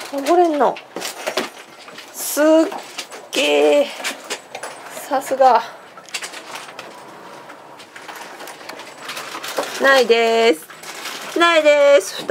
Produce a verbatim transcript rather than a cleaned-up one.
登れんの。すっげえ。さすが。ないです。ないです。